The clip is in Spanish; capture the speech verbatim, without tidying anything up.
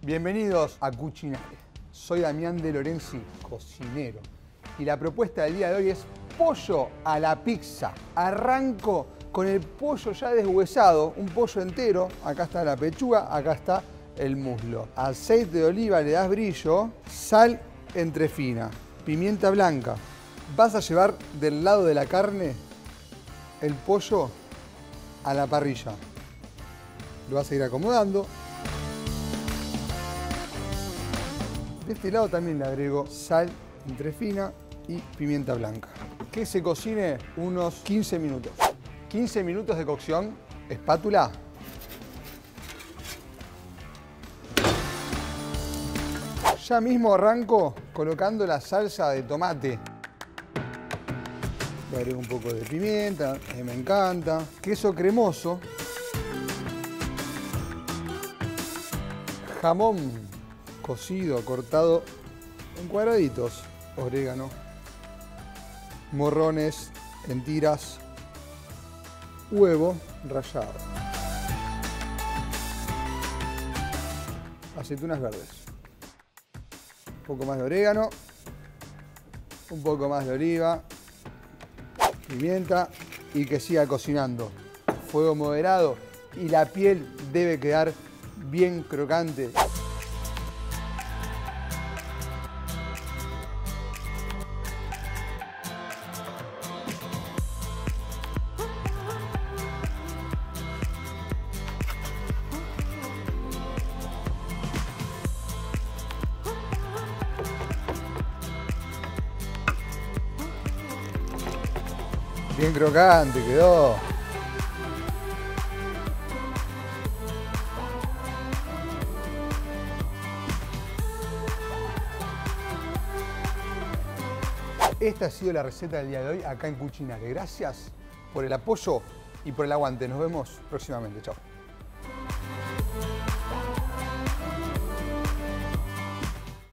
Bienvenidos a Cucinare. Soy Damián De Lorenzi, cocinero. Y la propuesta del día de hoy es pollo a la pizza. Arranco con el pollo ya deshuesado, un pollo entero. Acá está la pechuga, acá está el muslo. Aceite de oliva le das brillo, sal entrefina, pimienta blanca. Vas a llevar del lado de la carne el pollo a la parrilla. Lo vas a ir acomodando. De este lado también le agrego sal entrefina y pimienta blanca. Que se cocine unos quince minutos. quince minutos de cocción, espátula. Ya mismo arranco colocando la salsa de tomate. Le agrego un poco de pimienta, que me encanta. Queso cremoso. Jamón cocido, cortado en cuadraditos. Orégano. Morrones en tiras. Huevo rallado. Aceitunas verdes. Un poco más de orégano. Un poco más de oliva. Pimienta y que siga cocinando. Fuego moderado y la piel debe quedar bien crocante. Bien crocante quedó. Esta ha sido la receta del día de hoy acá en Cucinare. Gracias por el apoyo y por el aguante. Nos vemos próximamente. Chao.